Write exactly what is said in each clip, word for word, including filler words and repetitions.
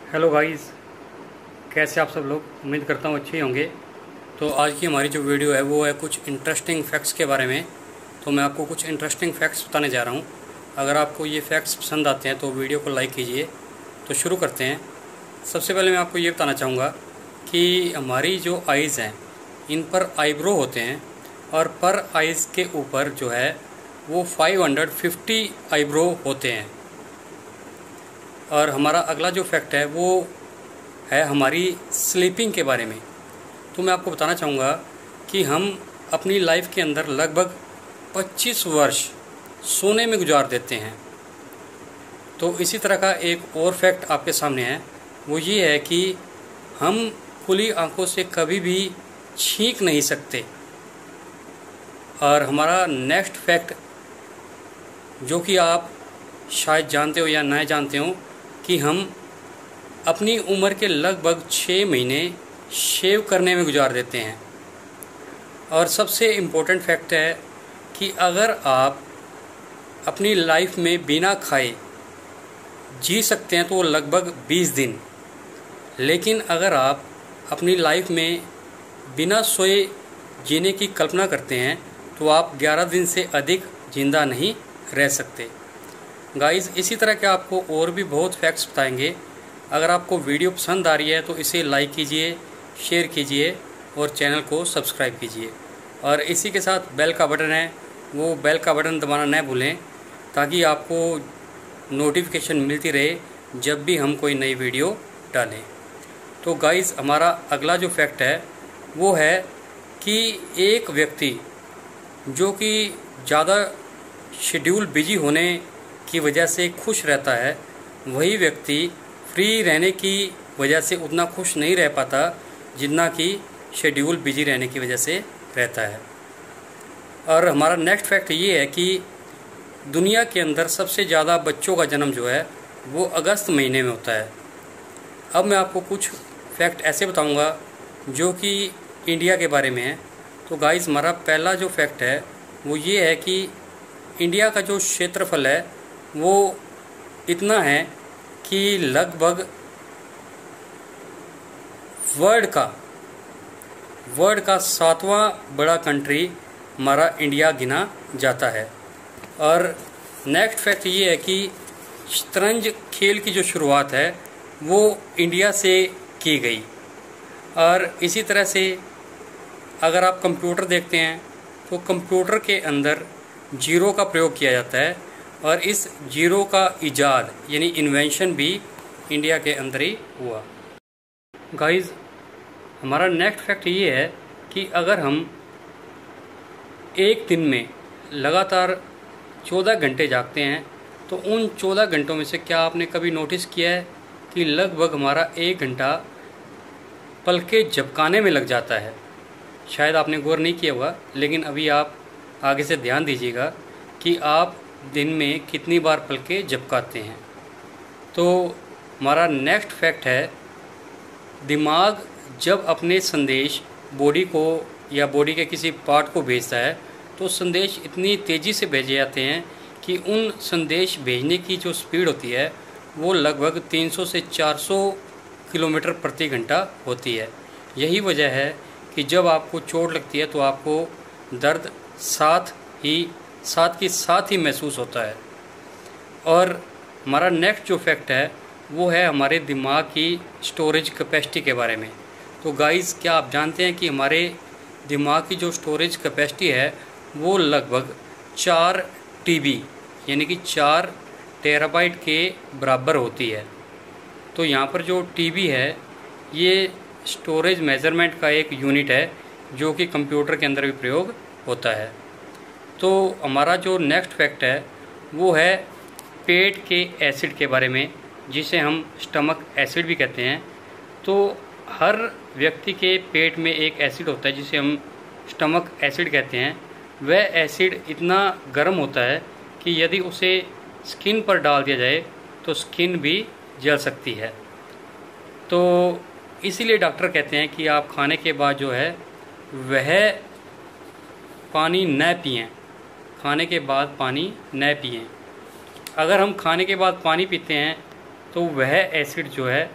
Hello guys, कैसे आप सब लोग। उम्मीद करता हूँ अच्छे ही होंगे। तो आज की हमारी जो वीडियो है वो है कुछ इंटरेस्टिंग फैक्ट्स के बारे में। तो मैं आपको कुछ इंटरेस्टिंग फैक्ट्स बताने जा रहा हूँ। अगर आपको ये फैक्ट्स पसंद आते हैं तो वीडियो को लाइक कीजिए। तो शुरू करते हैं। सबसे पहले मैं आपको ये बताना चाहूँगा कि हमारी जो आइज़ हैं इन पर आईब्रो होते हैं और पर आइज़ के ऊपर जो है वो फाइव हंड्रेड फिफ्टी आईब्रो होते हैं। और हमारा अगला जो फैक्ट है वो है हमारी स्लीपिंग के बारे में। तो मैं आपको बताना चाहूँगा कि हम अपनी लाइफ के अंदर लगभग पच्चीस वर्ष सोने में गुजार देते हैं। तो इसी तरह का एक और फैक्ट आपके सामने है, वो ये है कि हम खुली आंखों से कभी भी छींक नहीं सकते। और हमारा नेक्स्ट फैक्ट जो कि आप शायद जानते हो या ना जानते हो कि हम अपनी उम्र के लगभग छः महीने शेव करने में गुजार देते हैं। और सबसे इम्पोर्टेंट फैक्ट है कि अगर आप अपनी लाइफ में बिना खाए जी सकते हैं तो वो लगभग बीस दिन, लेकिन अगर आप अपनी लाइफ में बिना सोए जीने की कल्पना करते हैं तो आप ग्यारह दिन से अधिक जिंदा नहीं रह सकते। गाइस, इसी तरह के आपको और भी बहुत फैक्ट्स बताएंगे। अगर आपको वीडियो पसंद आ रही है तो इसे लाइक कीजिए, शेयर कीजिए और चैनल को सब्सक्राइब कीजिए। और इसी के साथ बेल का बटन है, वो बेल का बटन दबाना न भूलें ताकि आपको नोटिफिकेशन मिलती रहे जब भी हम कोई नई वीडियो डालें। तो गाइस, हमारा अगला जो फैक्ट है वो है कि एक व्यक्ति जो कि ज़्यादा शेड्यूल बिजी होने की वजह से खुश रहता है, वही व्यक्ति फ्री रहने की वजह से उतना खुश नहीं रह पाता जितना कि शेड्यूल बिजी रहने की वजह से रहता है। और हमारा नेक्स्ट फैक्ट ये है कि दुनिया के अंदर सबसे ज़्यादा बच्चों का जन्म जो है वो अगस्त महीने में होता है। अब मैं आपको कुछ फैक्ट ऐसे बताऊंगा जो कि इंडिया के बारे में है। तो गाइस, हमारा पहला जो फैक्ट है वो ये है कि इंडिया का जो क्षेत्रफल है वो इतना है कि लगभग वर्ल्ड का वर्ल्ड का सातवां बड़ा कंट्री हमारा इंडिया गिना जाता है। और नेक्स्ट फैक्ट ये है कि शतरंज खेल की जो शुरुआत है वो इंडिया से की गई। और इसी तरह से अगर आप कंप्यूटर देखते हैं तो कंप्यूटर के अंदर जीरो का प्रयोग किया जाता है और इस जीरो का इजाद यानी इन्वेंशन भी इंडिया के अंदर ही हुआ। गाइस, हमारा नेक्स्ट फैक्ट ये है कि अगर हम एक दिन में लगातार चौदह घंटे जागते हैं तो उन चौदह घंटों में से क्या आपने कभी नोटिस किया है कि लगभग हमारा एक घंटा पलके झपकाने में लग जाता है। शायद आपने गौर नहीं किया होगा, लेकिन अभी आप आगे से ध्यान दीजिएगा कि आप दिन में कितनी बार पलके झपकाते हैं। तो हमारा नेक्स्ट फैक्ट है, दिमाग जब अपने संदेश बॉडी को या बॉडी के किसी पार्ट को भेजता है तो संदेश इतनी तेज़ी से भेजे जाते हैं कि उन संदेश भेजने की जो स्पीड होती है वो लगभग तीन सौ से चार सौ किलोमीटर प्रति घंटा होती है। यही वजह है कि जब आपको चोट लगती है तो आपको दर्द साथ ही साथ के साथ ही महसूस होता है। और हमारा नेक्स्ट जो फैक्ट है वो है हमारे दिमाग की स्टोरेज कैपेसिटी के बारे में। तो गाइस, क्या आप जानते हैं कि हमारे दिमाग की जो स्टोरेज कैपेसिटी है वो लगभग चार टीबी यानी कि चार टेराबाइट के बराबर होती है। तो यहाँ पर जो टीबी है ये स्टोरेज मेज़रमेंट का एक यूनिट है जो कि कंप्यूटर के अंदर भी प्रयोग होता है। तो हमारा जो नेक्स्ट फैक्ट है वो है पेट के एसिड के बारे में, जिसे हम स्टमक एसिड भी कहते हैं। तो हर व्यक्ति के पेट में एक एसिड होता है जिसे हम स्टमक एसिड कहते हैं। वह एसिड इतना गर्म होता है कि यदि उसे स्किन पर डाल दिया जाए तो स्किन भी जल सकती है। तो इसीलिए डॉक्टर कहते हैं कि आप खाने के बाद जो है वह पानी न पिएं, खाने के बाद पानी न पिएं। अगर हम खाने के बाद पानी पीते हैं तो वह एसिड जो है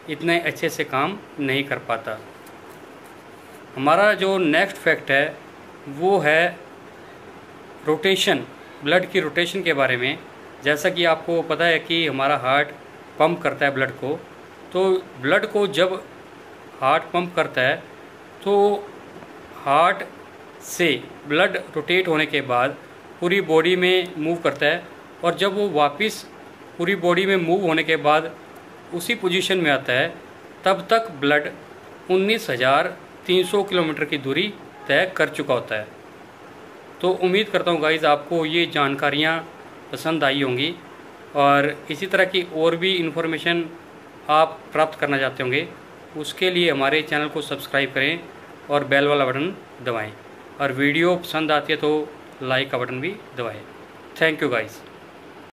इतने अच्छे से काम नहीं कर पाता। हमारा जो नेक्स्ट फैक्ट है वो है रोटेशन, ब्लड की रोटेशन के बारे में। जैसा कि आपको पता है कि हमारा हार्ट पंप करता है ब्लड को, तो ब्लड को जब हार्ट पंप करता है तो हार्ट से ब्लड रोटेट होने के बाद पूरी बॉडी में मूव करता है, और जब वो वापस पूरी बॉडी में मूव होने के बाद उसी पोजीशन में आता है, तब तक ब्लड उन्नीस हज़ार तीन सौ किलोमीटर की दूरी तय कर चुका होता है। तो उम्मीद करता हूँ गाइज़ आपको ये जानकारियाँ पसंद आई होंगी, और इसी तरह की और भी इन्फॉर्मेशन आप प्राप्त करना चाहते होंगे, उसके लिए हमारे चैनल को सब्सक्राइब करें और बेल वाला बटन दबाएं, और वीडियो पसंद आती है तो लाइक का बटन भी दबाएं। Thank you guys.